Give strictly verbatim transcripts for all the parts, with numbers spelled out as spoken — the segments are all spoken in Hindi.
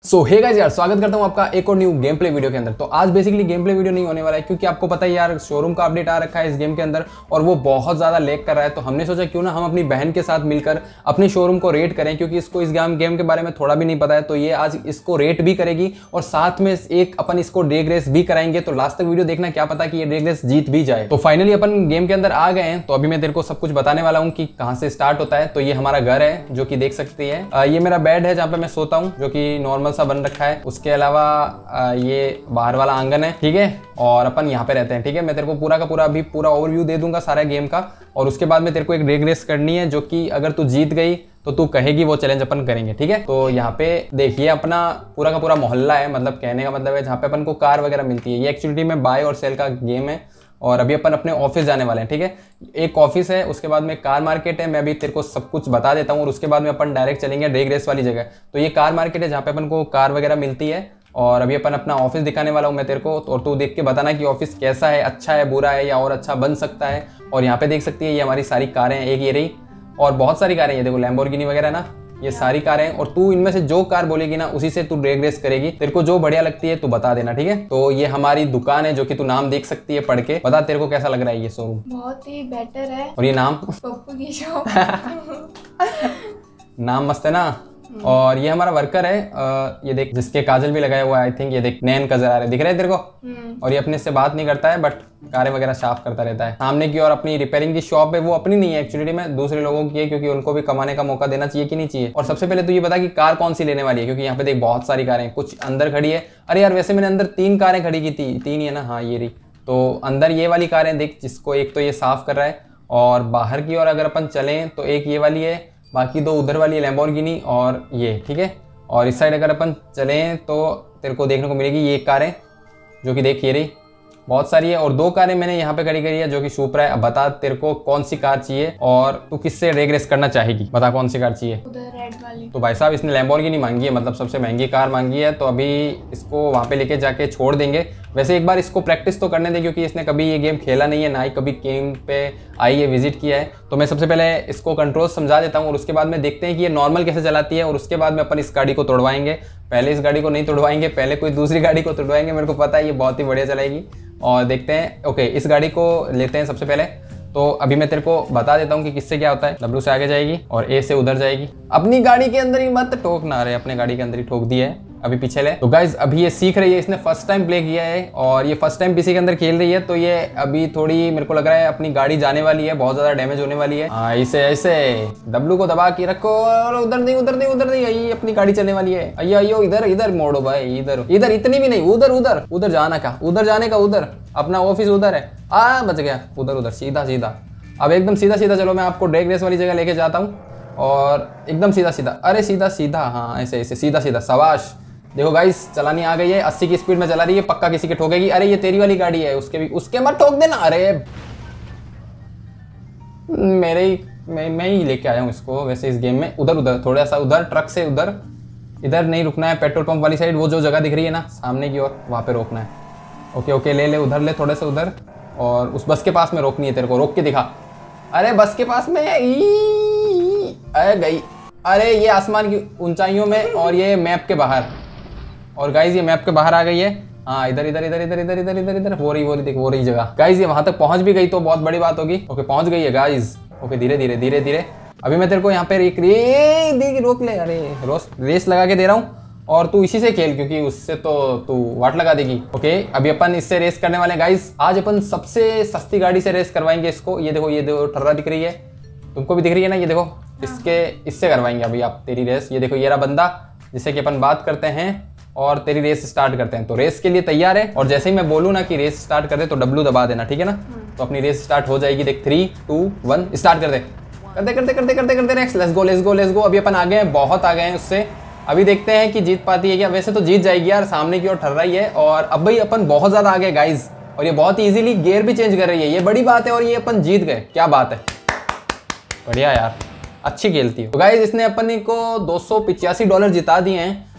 सो हे गाइस यार, स्वागत करता हूं आपका एक और न्यू गेम प्ले वीडियो के अंदर। तो आज बेसिकली गेम प्ले वीडियो नहीं होने वाला है क्योंकि आपको पता है यार, शोरूम का अपडेट आ रखा है इस गेम के अंदर और वो बहुत ज्यादा लैग कर रहा है। तो हमने सोचा क्यों ना हम अपनी बहन के साथ मिलकर अपनी शोरूम को रेट करें, क्योंकि इसको इस गेम गेम के बारे में थोड़ा भी नहीं पता है। तो ये आज इसको रेट भी करेगी और साथ में एक अपन इसको ड्रैग रेस भी कराएंगे। तो लास्ट तक वीडियो देखना, क्या पता कि ये ड्रैग रेस जीत भी जाए। तो फाइनली अपन गेम के अंदर आ गए हैं। तो अभी मैं तेरे को सब कुछ बताने वाला हूँ कि कहाँ से स्टार्ट होता है। तो ये हमारा घर है जो कि देख सकती है। ये मेरा बेड है जहाँ पे मैं सोता हूँ, जो कि नॉर्मल सा बन रखा है। उसके अलावा ये बाहर वाला आंगन है, ठीक है। और अपन यहाँ पे रहते हैं, ठीक है। मैं तेरे को पूरा का पूरा अभी पूरा ओवरव्यू दे दूंगा सारा गेम का। और उसके बाद में तेरे को एक ड्रैग रेस करनी है, जो कि अगर तू जीत गई तो तू कहेगी वो चैलेंज अपन करेंगे, ठीक है। तो यहाँ पे देखिए अपना पूरा का पूरा मोहल्ला है, मतलब कहने का मतलब है जहाँ पे अपन को कार वगैरह मिलती है। ये एक्चुअली में बाय और सेल का गेम है। और अभी अपन अपने ऑफिस जाने वाले हैं, ठीक है। एक ऑफिस है, उसके बाद में कार मार्केट है। मैं अभी तेरे को सब कुछ बता देता हूँ और उसके बाद में अपन डायरेक्ट चलेंगे ड्रैग रेस वाली जगह। तो ये कार मार्केट है जहाँ पे अपन को कार वगैरह मिलती है। और अभी अपन अपना ऑफिस दिखाने वाला हूँ मैं तेरे को, और तू देख के बताना कि ऑफिस कैसा है, अच्छा है, बुरा है या और अच्छा बन सकता है। और यहाँ पे देख सकती है ये हमारी सारी कारें हैं, एक ये रही और बहुत सारी कारें, ये देखो लैम्बोर्गिनी वगैरह ना, ये सारी कारें हैं। और तू इनमें से जो कार बोलेगी ना उसी से तू ड्रैग रेस करेगी। तेरे को जो बढ़िया लगती है तू बता देना, ठीक है। तो ये हमारी दुकान है जो कि तू नाम देख सकती है पढ़ के। बता तेरे को कैसा लग रहा है ये शोरूम? बहुत ही बेटर है। और ये नाम? पप्पू की शॉप। नाम मस्त है ना। और ये हमारा वर्कर है, आ, ये देख जिसके काजल भी लगाया हुआ है। आई थिंक ये देख नैन कजर आ रहे, दिख रहे हैं तेरे को। और ये अपने से बात नहीं करता है, बट कारें वगैरह साफ करता रहता है। सामने की और अपनी रिपेयरिंग की शॉप है, वो अपनी नहीं है एक्चुअली में, दूसरे लोगों की है, क्योंकि उनको भी कमाने का मौका देना चाहिए कि नहीं चाहिए। और सबसे पहले तो ये बता कि कार कौन सी लेने वाली है, क्योंकि यहाँ पे देख बहुत सारी कारें, कुछ अंदर खड़ी है। अरे यार वैसे मैंने अंदर तीन कारें खड़ी की थी, तीन ही है ना, हाँ ये रही। तो अंदर ये वाली कारें देख, जिसको एक तो ये साफ कर रहा है। और बाहर की ओर अगर अपन चलें तो एक ये वाली है, बाकी दो उधर वाली लैम्बोर्गिनी और ये, ठीक है। और इस साइड अगर अपन चलें तो तेरे को देखने को मिलेगी ये कारें, जो कि देख ये रही, बहुत सारी है। और दो कारें मैंने यहाँ पे खड़ी करी है जो कि सुपरा है। अब बता तेरे को कौन सी कार चाहिए और तू किससे ड्रैग रेस करना चाहेगी, बता कौन सी कार चाहिए। उधर रेड वाली। तो भाई साहब इसने लैम्बोर्गिनी मांगी है, मतलब सबसे महंगी कार मांगी है। तो अभी इसको वहाँ पे लेके जाके छोड़ देंगे। वैसे एक बार इसको प्रैक्टिस तो करने दे, क्योंकि इसने कभी ये गेम खेला नहीं है, ना ही कभी गेम पे आई है, विजिट किया है। तो मैं सबसे पहले इसको कंट्रोल समझा देता हूँ और उसके बाद में देखते हैं कि ये नॉर्मल कैसे चलाती है। और उसके बाद में अपन इस गाड़ी को तोड़वाएंगे। पहले इस गाड़ी को नहीं तोड़वाएंगे, पहले कोई दूसरी गाड़ी को तोड़वाएंगे। मेरे को पता है ये बहुत ही बढ़िया चलाएगी। और देखते हैं, ओके इस गाड़ी को लेते हैं सबसे पहले। तो अभी मैं तेरे को बता देता हूँ कि किससे क्या होता है। डब्ल्यू से आगे जाएगी और ए से उधर जाएगी। अपनी गाड़ी के अंदर ही मत ठोक ना, रहे अपने गाड़ी के अंदर ही ठोक दिया है, अभी पीछे ले। तो गाइज अभी ये सीख रही है, इसने फर्स्ट टाइम प्ले किया है और ये फर्स्ट टाइम पीसी के अंदर खेल रही है। तो ये अभी थोड़ी मेरे को लग रहा है अपनी गाड़ी जाने वाली है, बहुत ज्यादा डैमेज होने वाली है। हाँ ऐसे ऐसे डब्ल्यू को दबा के रखो और उधर नहीं उधर नहीं उधर नहीं, यही अपनी गाड़ी चलने वाली है। अयो अयो इधर इधर मोड़ो भाई, इधर इधर इतनी भी नहीं, उधर उधर उधर जाना का, उधर जाने का, उधर अपना ऑफिस उधर है। आ बच गया, उधर उधर सीधा सीधा। अब एकदम सीधा सीधा चलो, मैं आपको ड्रैग रेस वाली जगह लेके जाता हूँ। और एकदम सीधा सीधा, अरे सीधा सीधा, हाँ ऐसे ऐसे सीधा सीधा, शाबाश। देखो गाइस चलानी आ गई है, अस्सी की स्पीड में चला रही है, पक्का किसी के ठोकेगी। अरे ये तेरी वाली गाड़ी है, उसके भी उसके मत ठोक देना। अरे मेरे ही मैं मैं ही लेके आया हूँ इसको वैसे इस गेम में। उधर उधर थोड़ा सा उधर, ट्रक से उधर, इधर नहीं रुकना है। पेट्रोल पंप वाली साइड, वो जो जगह दिख रही है ना सामने की ओर, वहाँ पे रोकना है। ओके ओके ले ले, उधर ले थोड़े से उधर। और उस बस के पास में रोकनी है तेरे को, रोक के दिखा। अरे बस के पास में, अरे गई। अरे ये आसमान की ऊंचाइयों में और ये मैप के बाहर। और गाइज ये मैप के बाहर आ गई है। हाँ इधर इधर इधर इधर इधर इधर इधर इधर वो रही वो रही देख वो रही जगह। गाइज ये वहां तक पहुंच भी गई तो बहुत बड़ी बात होगी। ओके पहुंच गई है गाइज। ओके धीरे धीरे धीरे धीरे। अभी मैं तेरे को यहाँ पे एक रे रोक ले। अरे रोस रेस लगा के दे रहा हूँ और तू इसी से खेल, क्योंकि उससे तो तू वाट लगा देगी। ओके अभी अपन इससे रेस करने वाले हैं गाइज। आज अपन सबसे सस्ती गाड़ी से रेस करवाएंगे इसको। ये देखो ये देखो ठर्रा दिख रही है, तुमको भी दिख रही है ना, ये देखो इसके इससे करवाएंगे अभी आप तेरी रेस। ये देखो ये रहा बंदा जिससे कि अपन बात करते हैं और तेरी रेस स्टार्ट करते हैं। तो रेस के लिए तैयार है और जैसे ही मैं बोलूँ ना कि रेस स्टार्ट कर दे तो डब्ल्यू दबा देना, ठीक है ना। तो अपनी रेस स्टार्ट हो जाएगी। देख थ्री टू वन स्टार्ट कर दे, करते करते करते करते करते next, let's go let's go let's go. अभी अपन आगे हैं, बहुत आगे हैं उससे। अभी देखते हैं कि जीत पाती है क्या। वैसे तो जीत जाएगी यार, सामने की ओर ठर रही है। और अब भाई अपन बहुत ज्यादा आगे गाइज, और ये बहुत इजीली गियर भी चेंज कर रही है, ये बड़ी बात है। और ये अपन जीत गए, क्या बात है, बढ़िया यार, अच्छी खेलती है। तो गाइज इसने अपन को दो सौ पिचासी डॉलर जिता दिए हैं।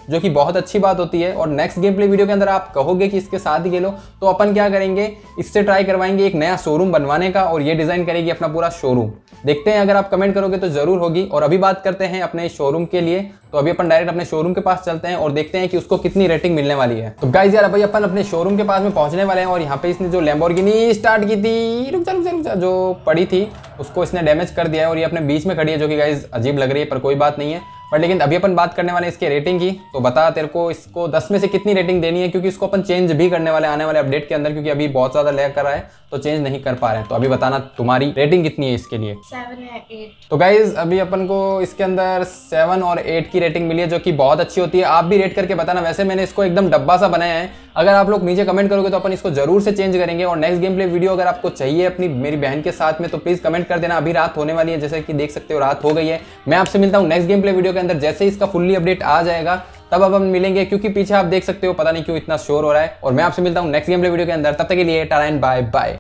जो कि बहुत अच्छी बात होती है। और नेक्स्ट गेम प्ले वीडियो के अंदर आप कहोगे कि इसके साथ ही खेलो, तो अपन क्या करेंगे, इससे ट्राई करवाएंगे एक नया शोरूम बनवाने का, और ये डिजाइन करेगी अपना पूरा शोरूम। देखते हैं, अगर आप कमेंट करोगे तो जरूर होगी। और अभी बात करते हैं अपने शोरूम के लिए, तो अभी अपन डायरेक्ट अपने शोरूम के पास चलते हैं और देखते हैं कि उसको कितनी रेटिंग मिलने वाली है। तो गाइस यार अभी अपन अपने शोरूम के पास में पहुंचने वाले हैं, और यहाँ पे इसने जो लैम्बोर्गिनी स्टार्ट की थी, रुक जा रुक जा रुक जा, जो पड़ी थी उसको इसने डैमेज कर दिया है, और ये अपने बीच में खड़ी है, जो कि गाइस अजीब लग रही है, पर कोई बात नहीं है। बट लेकिन अभी अपन बात करने वाले हैं इसके रेटिंग की। तो बता तेरे को इसको दस में से कितनी रेटिंग देनी है, क्योंकि इसको अपन चेंज भी करने वाले आने वाले अपडेट के अंदर, क्योंकि अभी बहुत ज्यादा लैग कर रहा है तो चेंज नहीं कर पा रहे हैं। तो अभी बताना तुम्हारी रेटिंग कितनी है इसके लिए। सेवन या एट। तो गाइज अभी अपन को इसके अंदर सेवन और एट की रेटिंग मिली है, जो कि बहुत अच्छी होती है। आप भी रेट करके बताना। वैसे मैंने इसको एकदम डब्बा सा बनाया है, अगर आप लोग नीचे कमेंट करोगे तो अपन इसको जरूर से चेंज करेंगे। और नेक्स्ट गेम प्ले वीडियो अगर आपको चाहिए अपनी मेरी बहन के साथ में, तो प्लीज कमेंट कर देना। अभी रात होने वाली है, जैसे कि देख सकते हो रात हो गई है। मैं आपसे मिलता हूँ नेक्स्ट गेम प्ले वीडियो के अंदर, जैसे इसका फुल्ली अपडेट आ जाएगा तब अब हम मिलेंगे, क्योंकि पीछे आप देख सकते हो पता नहीं क्यों इतना शोर हो रहा है। और मैं आपसे मिलता हूँ नेक्स्ट गेम प्ले वीडियो के अंदर, तब तक के लिए टाटा एंड बाय बाय।